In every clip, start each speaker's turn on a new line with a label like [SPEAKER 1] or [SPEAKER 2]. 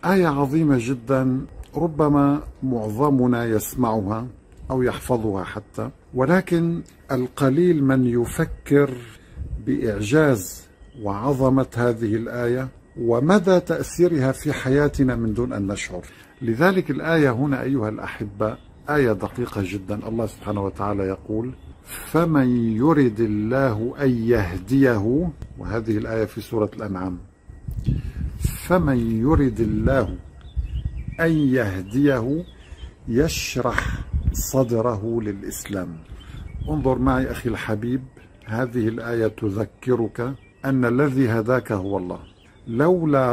[SPEAKER 1] آية عظيمة جدا، ربما معظمنا يسمعها أو يحفظها حتى، ولكن القليل من يفكر بإعجاز وعظمة هذه الآية ومدى تأثيرها في حياتنا من دون أن نشعر. لذلك الآية هنا أيها الأحبة آية دقيقة جدا. الله سبحانه وتعالى يقول: فمن يرد الله أن يهديه، وهذه الآية في سورة الأنعام، فمن يرد الله أن يهديه يشرح صدره للإسلام. انظر معي أخي الحبيب، هذه الآية تذكرك أن الذي هداك هو الله. لولا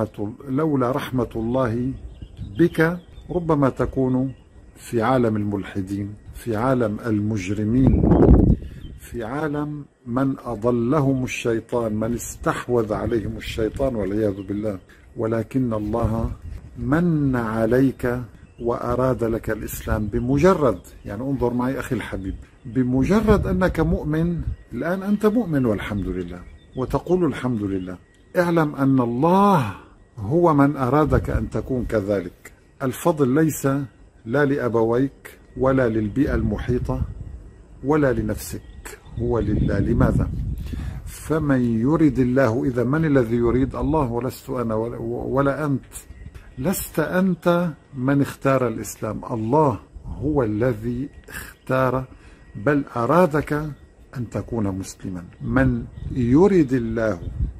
[SPEAKER 1] رحمة الله بك ربما تكون في عالم الملحدين، في عالم المجرمين، في عالم من أضلهم الشيطان، من استحوذ عليهم الشيطان والعياذ بالله. ولكن الله من عليك وأراد لك الإسلام بمجرد، يعني انظر معي أخي الحبيب، بمجرد أنك مؤمن. الآن أنت مؤمن والحمد لله وتقول الحمد لله. اعلم أن الله هو من أرادك أن تكون كذلك. الفضل ليس لا لأبويك ولا للبيئة المحيطة ولا لنفسك، هو لله. لماذا؟ فمن يرد الله، إذا من الذي يريد؟ الله، ولست أنا ولا أنت. لست أنت من اختار الإسلام، الله هو الذي اختار بل أرادك أن تكون مسلما. من يرد الله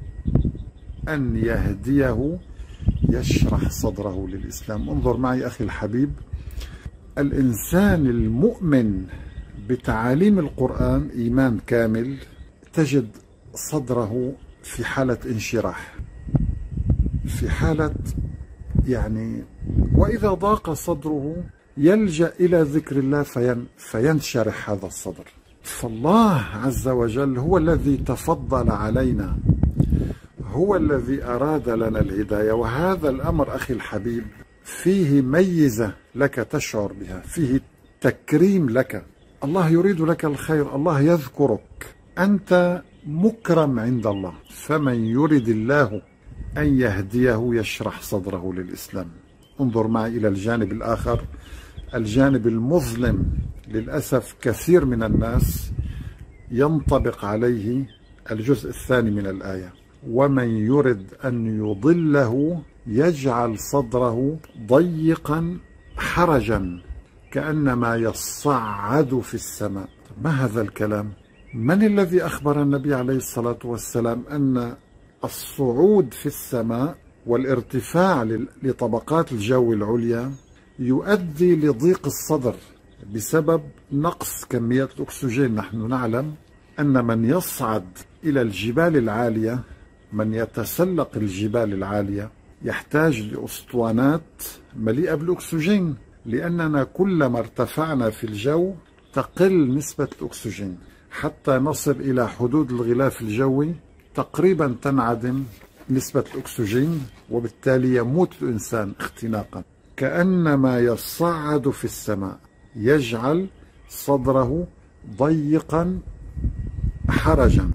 [SPEAKER 1] أن يهديه يشرح صدره للإسلام. انظر معي أخي الحبيب، الإنسان المؤمن بتعاليم القرآن إيمان كامل تجد صدره في حالة انشراح، في حالة يعني، وإذا ضاق صدره يلجأ إلى ذكر الله فينشرح هذا الصدر. فالله عز وجل هو الذي تفضل علينا، هو الذي أراد لنا الهداية. وهذا الأمر أخي الحبيب فيه ميزة لك تشعر بها، فيه تكريم لك. الله يريد لك الخير، الله يذكرك، أنت مكرم عند الله. فمن يرد الله أن يهديه يشرح صدره للإسلام. انظر معي إلى الجانب الآخر، الجانب المظلم. للأسف كثير من الناس ينطبق عليه الجزء الثاني من الآية: ومن يرد أن يضله يجعل صدره ضيقا حرجا كأنما يصعد في السماء. ما هذا الكلام؟ من الذي أخبر النبي عليه الصلاة والسلام أن الصعود في السماء والارتفاع لطبقات الجو العليا يؤدي لضيق الصدر بسبب نقص كمية الأكسجين؟ نحن نعلم أن من يصعد إلى الجبال العالية، من يتسلق الجبال العالية، يحتاج لأسطوانات مليئة بالأكسجين، لأننا كلما ارتفعنا في الجو تقل نسبة الأكسجين حتى نصل إلى حدود الغلاف الجوي، تقريبا تنعدم نسبة الأكسجين، وبالتالي يموت الإنسان اختناقا. كأنما يصعد في السماء يجعل صدره ضيقا حرجا.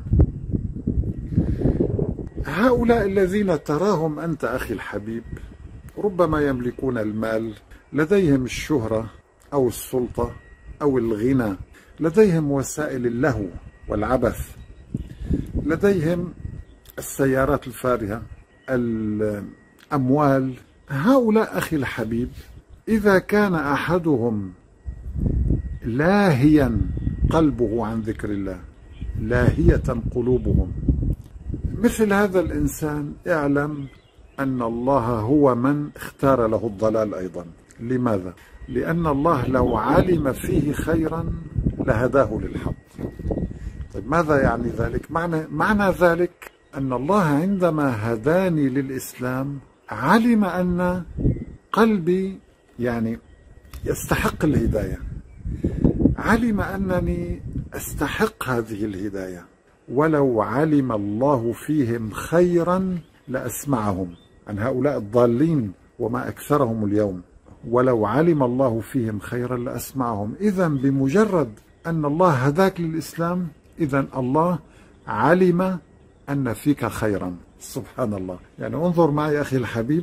[SPEAKER 1] هؤلاء الذين تراهم أنت أخي الحبيب ربما يملكون المال، لديهم الشهرة أو السلطة أو الغنى، لديهم وسائل اللهو والعبث، لديهم السيارات الفارهة، الأموال. هؤلاء أخي الحبيب إذا كان أحدهم لاهيا قلبه عن ذكر الله، لاهية قلوبهم، مثل هذا الإنسان اعلم أن الله هو من اختار له الضلال أيضا. لماذا؟ لأن الله لو علم فيه خيرا لهداه للحق. طيب ماذا يعني ذلك؟ معنى ذلك أن الله عندما هداني للإسلام علم أن قلبي يعني يستحق الهداية، علم أنني أستحق هذه الهداية. ولو علم الله فيهم خيرا لأسمعهم. عن هؤلاء الضالين وما أكثرهم اليوم، ولو علم الله فيهم خيرا لأسمعهم. إذن بمجرد أن الله هداك للإسلام، إذن الله علم أن فيك خيرا. سبحان الله. يعني انظر معي أخي الحبيب،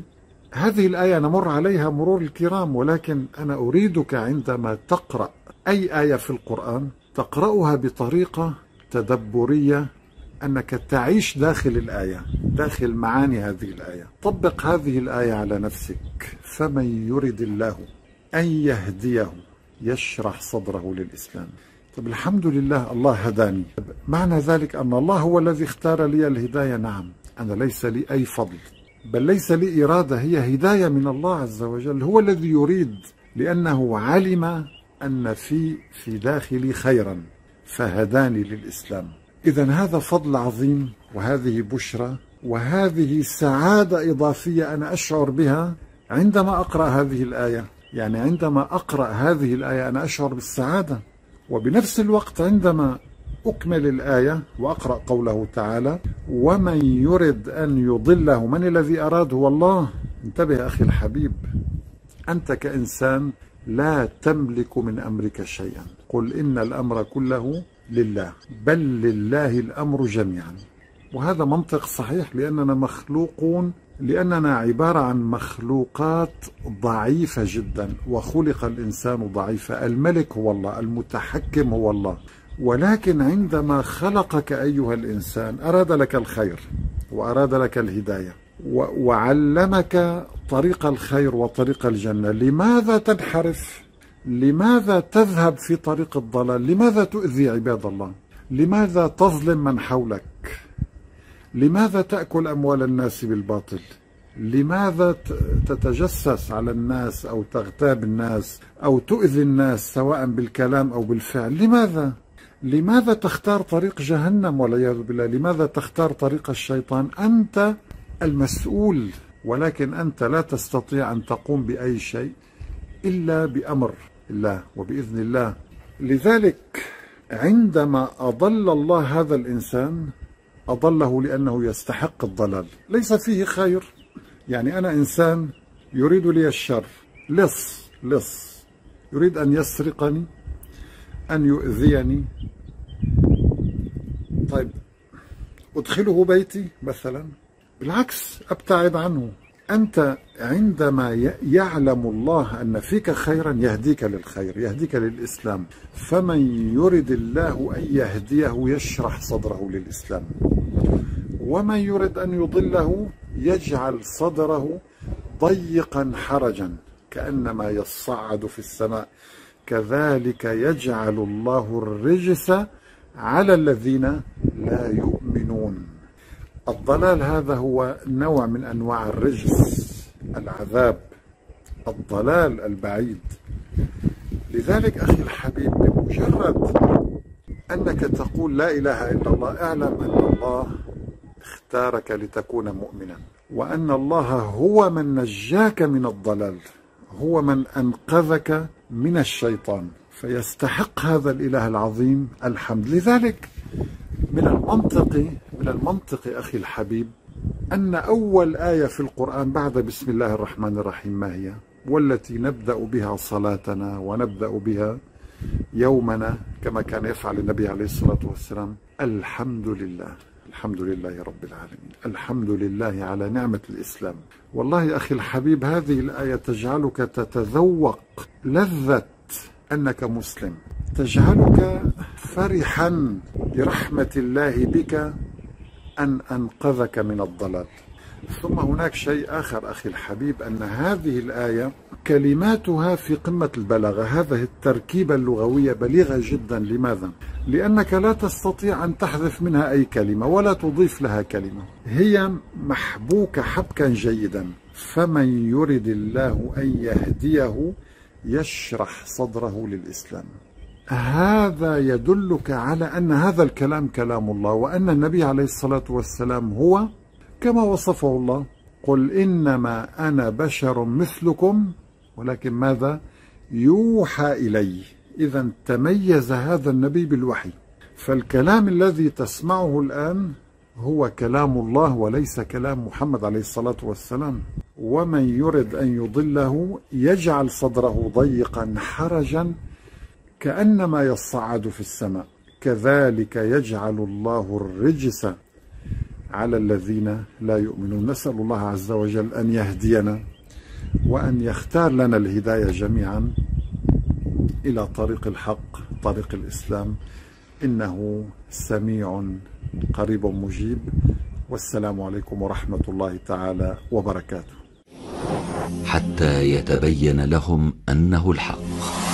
[SPEAKER 1] هذه الآية نمر عليها مرور الكرام، ولكن أنا أريدك عندما تقرأ أي آية في القرآن تقرأها بطريقة تدبرية، أنك تعيش داخل الآية، داخل معاني هذه الآية. طبق هذه الآية على نفسك. فمن يرد الله أن يهديه يشرح صدره للإسلام. طب الحمد لله الله هداني، معنى ذلك أن الله هو الذي اختار لي الهداية؟ نعم، أنا ليس لي أي فضل، بل ليس لي إرادة، هي هداية من الله عز وجل، هو الذي يريد، لأنه علم أن في داخلي خيرا فهداني للإسلام. إذا هذا فضل عظيم، وهذه بشرى، وهذه سعادة إضافية أنا أشعر بها عندما أقرأ هذه الآية. يعني عندما أقرأ هذه الآية أنا أشعر بالسعادة، وبنفس الوقت عندما أكمل الآية وأقرأ قوله تعالى: ومن يرد أن يضله، من الذي أراد؟ هو الله. انتبه أخي الحبيب، أنت كإنسان لا تملك من أمرك شيئا. قل إن الأمر كله لله، بل لله الأمر جميعا. وهذا منطق صحيح، لأننا مخلوقون، لأننا عبارة عن مخلوقات ضعيفة جدا، وخلق الإنسان ضعيفا. الملك هو الله، المتحكم هو الله، ولكن عندما خلقك أيها الإنسان أراد لك الخير وأراد لك الهداية وعلمك طريق الخير وطريق الجنة. لماذا تنحرف؟ لماذا تذهب في طريق الضلال؟ لماذا تؤذي عباد الله؟ لماذا تظلم من حولك؟ لماذا تأكل أموال الناس بالباطل؟ لماذا تتجسس على الناس أو تغتاب الناس أو تؤذي الناس سواء بالكلام أو بالفعل؟ لماذا؟ لماذا تختار طريق جهنم والعياذ بالله؟ لماذا تختار طريق الشيطان؟ أنت المسؤول، ولكن أنت لا تستطيع أن تقوم بأي شيء إلا بأمر الله وبإذن الله. لذلك عندما أضل الله هذا الإنسان أضله لأنه يستحق الضلال، ليس فيه خير. يعني أنا إنسان يريد لي الشر، لص يريد أن يسرقني، أن يؤذيني. طيب أدخله بيتي مثلا؟ بالعكس، أبتعد عنه. أنت عندما يعلم الله أن فيك خيرا يهديك للخير، يهديك للإسلام. فمن يرد الله أن يهديه يشرح صدره للإسلام، ومن يرد أن يضله يجعل صدره ضيقا حرجا كأنما يصعد في السماء، كذلك يجعل الله الرجس على الذين لا يؤمنون. الضلال هذا هو نوع من أنواع الرجس، العذاب، الضلال البعيد. لذلك أخي الحبيب، بمجرد أنك تقول لا إله إلا الله، اعلم أن الله اختارك لتكون مؤمنا، وأن الله هو من نجاك من الضلال، هو من أنقذك من الشيطان، فيستحق هذا الإله العظيم الحمد. لذلك من المنطق أخي الحبيب أن أول آية في القرآن بعد بسم الله الرحمن الرحيم ما هي؟ والتي نبدأ بها صلاتنا ونبدأ بها يومنا كما كان يفعل النبي عليه الصلاة والسلام: الحمد لله، الحمد لله رب العالمين، الحمد لله على نعمة الإسلام. والله أخي الحبيب هذه الآية تجعلك تتذوق لذة أنك مسلم، تجعلك فرحا برحمة الله بك أن أنقذك من الضلال. ثم هناك شيء آخر أخي الحبيب، أن هذه الآية كلماتها في قمة البلاغة. هذه التركيبة اللغوية بليغة جدا. لماذا؟ لأنك لا تستطيع أن تحذف منها أي كلمة ولا تضيف لها كلمة، هي محبوكة حبكا جيدا. فمن يرد الله أن يهديه يشرح صدره للإسلام. هذا يدلك على أن هذا الكلام كلام الله، وأن النبي عليه الصلاة والسلام هو كما وصفه الله: قل إنما أنا بشر مثلكم ولكن ماذا؟ يوحى إلي. إذا تميز هذا النبي بالوحي، فالكلام الذي تسمعه الآن هو كلام الله وليس كلام محمد عليه الصلاة والسلام. ومن يرد أن يضله يجعل صدره ضيقا حرجا كأنما يصعد في السماء، كذلك يجعل الله الرجس على الذين لا يؤمنون. نسأل الله عز وجل أن يهدينا وأن يختار لنا الهداية جميعا إلى طريق الحق، طريق الإسلام، إنه سميع قريب مجيب. والسلام عليكم ورحمة الله تعالى وبركاته.
[SPEAKER 2] حتى يتبين لهم أنه الحق.